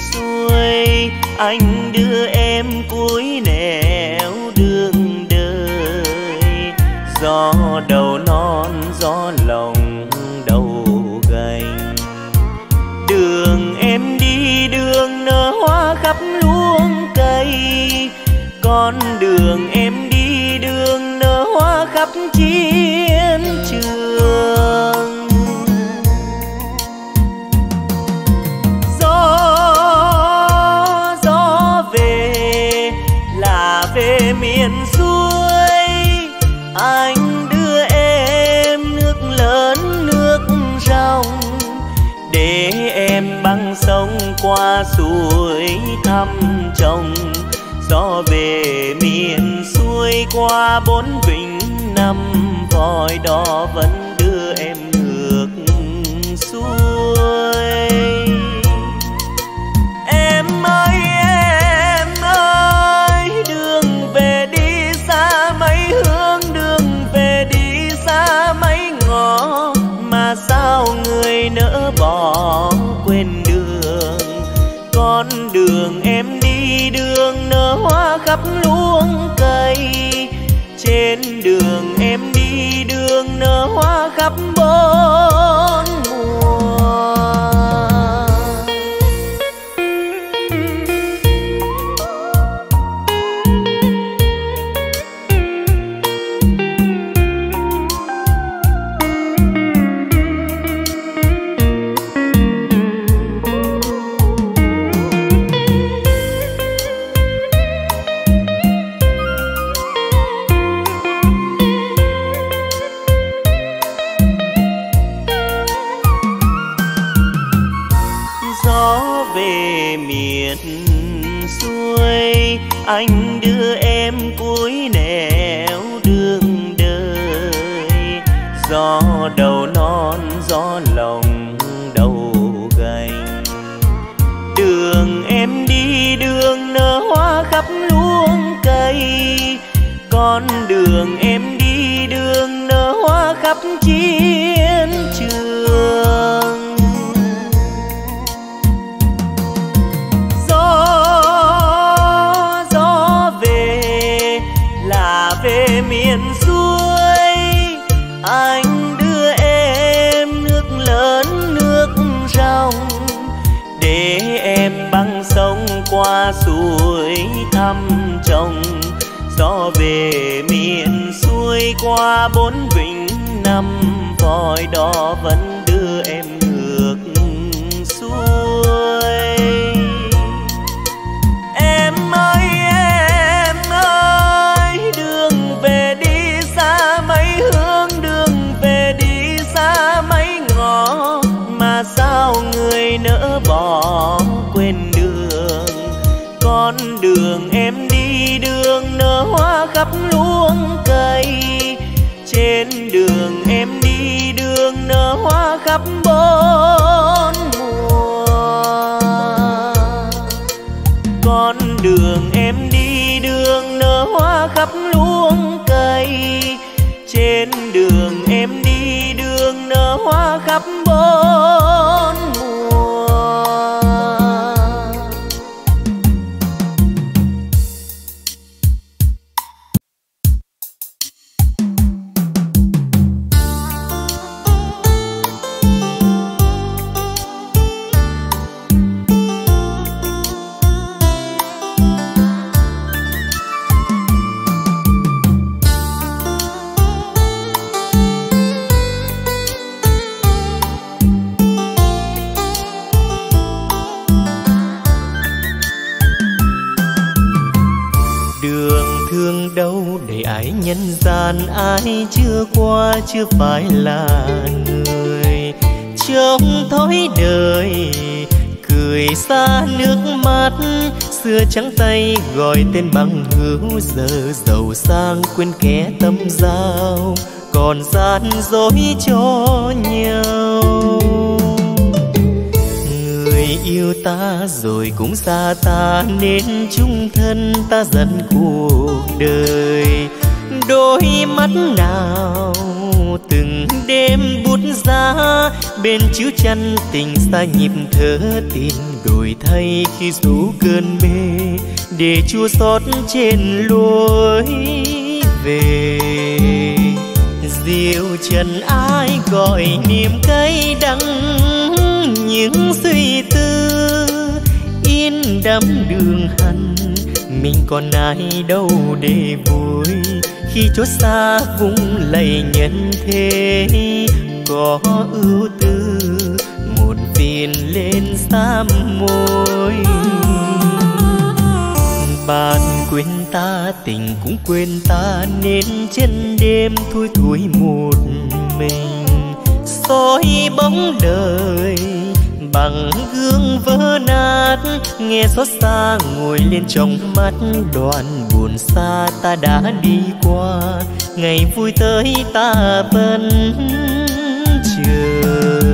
xuôi, anh đưa em cuối nẻo đường đời. Gió đầu non gió lòng đầu gành, đường em đi đường nở hoa khắp luống cây. Con đường em đi đường nở hoa khắp chiến trường. Gió về là về miền xuôi, anh đưa em nước lớn nước ròng, để em băng sông qua suối thăm chồng. Gió về miền xuôi qua 4 vịnh 5 vòi đò vẫn đưa em ngược xuôi. Em ơi, đường về đi xa mấy hướng, đường về đi xa mấy ngõ, mà sao người nỡ bỏ quên đường. Con đường em đi đường nở hoa khắp luống cây, trên đường em đi đường nở hoa khắp 4 mùa. Anh đưa em cuối nẻo đường đời. Gió đầu non gió lòng đầu gành, đường em đi đường nở hoa khắp luống cây. Con đường em đi đường nở hoa khắp chiến trường. Về miền xuôi, anh đưa em nước lớn nước ròng, để em băng sông qua suối thăm chồng. Gió về miền xuôi qua 4 vịnh 5 vòi đò vẫn đưa em ngược xuôi. Em ơi, đường về đi xa mấy hướng, đường về đi xa mấy ngõ, mà sao người nỡ bỏ quên đường. Con đường em đi đường nở hoa khắp luống cây, trên đường em đi đường nở hoa khắp 4 mùa. Con đường em đi đường nở hoa khắp luống cây, trên đường em đi đường nở hoa khắp 4 mùa. Đâu để ai nhân gian, ai chưa qua chưa phải là người. Trong thói đời cười xa nước mắt, xưa trắng tay gọi tên bằng hữu, giờ giàu sang quên kẻ tâm giao, còn gian dối cho nhau. Người yêu ta rồi cũng xa ta, nên chung thân ta dần cuộc đời. Đôi mắt nào từng đêm bút giá bên chiếu chăn tình xa nhịp thở tin đổi thay khi rủ cơn mê để chua xót trên lối về. Diệu trần ai gọi niềm cay đắng những suy tư in đắm đường hằn, mình còn ai đâu để vui khi chốt xa vùng lầy nhân thế. Có ưu tư một phiền lên xám môi, bạn quên ta tình cũng quên ta nên chân đêm thui thui một mình soi bóng đời bằng gương vỡ nát. Nghe xót xa ngồi lên trong mắt, đoạn buồn xa ta đã đi qua, ngày vui tới ta vẫn chờ.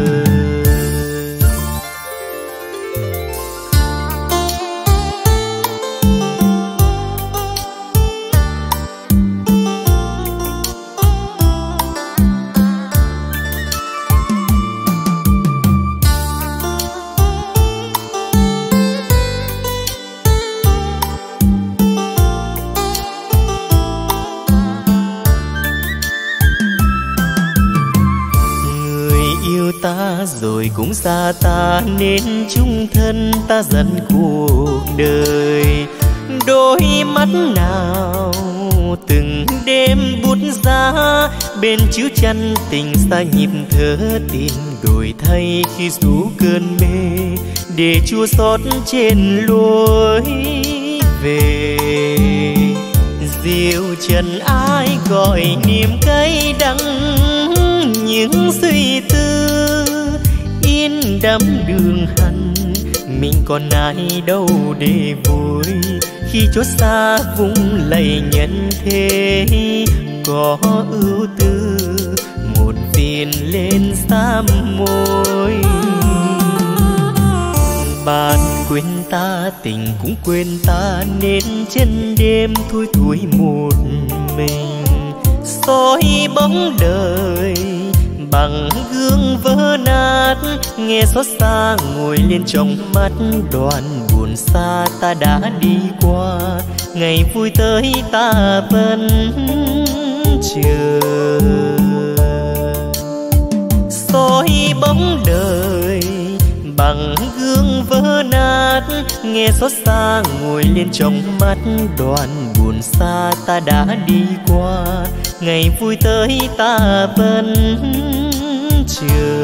Ta rồi cũng xa ta nên chung thân ta dần cuộc đời. Đôi mắt nào từng đêm bút giá bên chiếu chăn tình xa nhịp thở tin đổi thay khi rủ cơn mê để chua xót trên lối về. Diệu trần ai gọi niềm cay đắng những suy tư in đắm đường hằn, mình còn ai đâu để vui khi chốt xa vùng lầy nhân thế. Có ưu tư một phiền lên xám môi, bạn quên ta tình cũng quên ta nên chân đêm thui thui một mình soi bóng đời bằng gương vỡ nát. Nghe xót xa ngồi lên trong mắt, đoạn buồn xa ta đã đi qua, ngày vui tới ta vẫn chờ. Soi bóng đời bằng gương vỡ nát, nghe xót xa ngồi lên trong mắt, đoạn buồn xa ta đã đi qua, ngày vui tới ta vẫn chờ.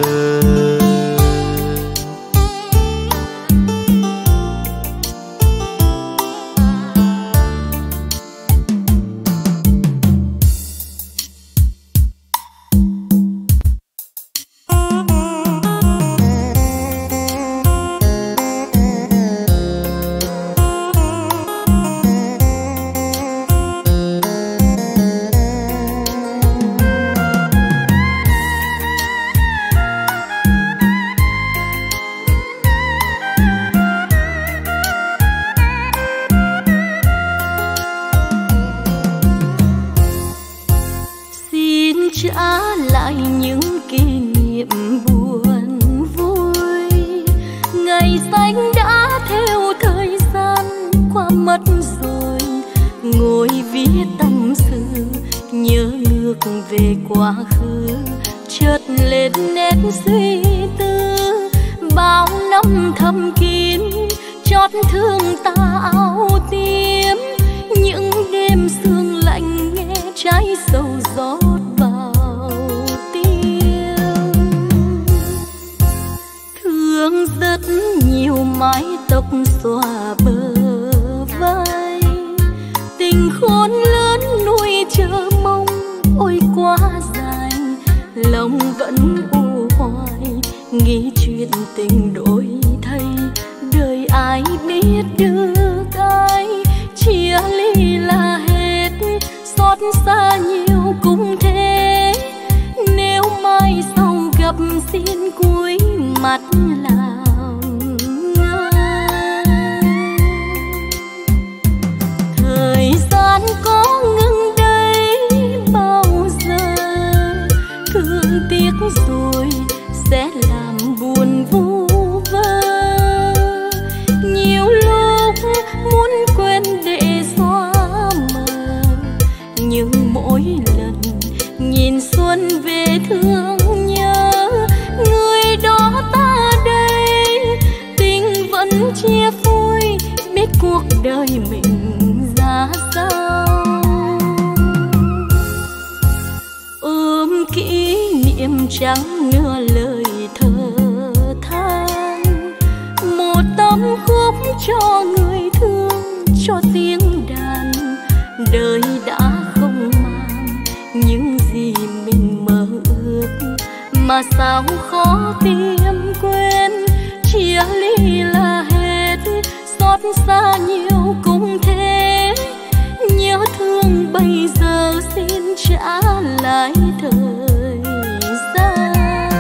đời mình ra sao. Ôm kỷ niệm chẳng nửa lời thở than, một tấm khúc cho người thương, cho tiếng đàn. Đời đã không mang những gì mình mơ ước, mà sao khó tìm quên. Chia ly là hết, xót xa nhiều cũng thế. Nhớ thương bây giờ xin trả lại thời gian.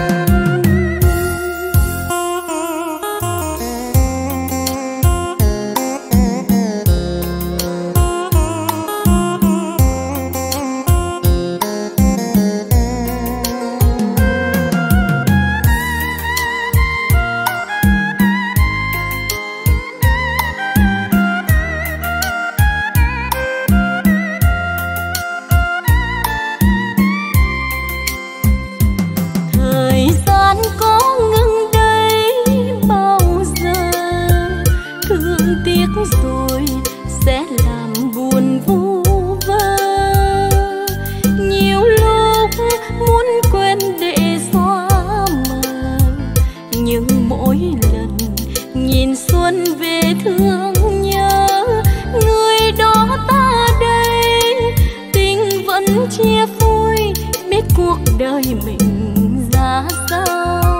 Rồi sẽ làm buồn vu vơ. Nhiều lúc muốn quên để xóa mờ, nhưng mỗi lần nhìn xuân về thương nhớ người đó ta đây. Tình vẫn chia phôi, biết cuộc đời mình ra sao.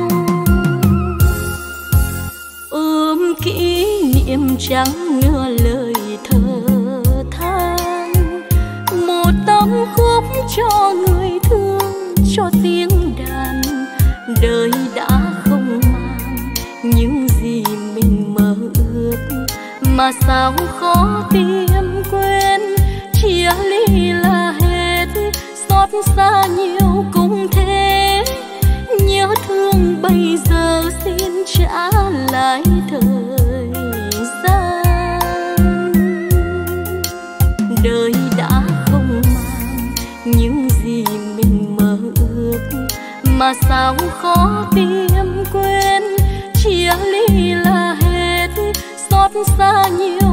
Ôm kỷ niệm chẳng nửa lời thở than, một tấm khúc cho người thương, cho tiếng đàn. Đời đã không mang những gì mình mơ ước, mà sao khó tìm quên. Chia ly là hết, xót xa nhiều cũng thế. Nhớ thương bây giờ xin trả lại thời gian. Đời đã không mang những gì mình mơ ước, mà sao khó tìm quên. Chia ly là hết, xót xa nhiều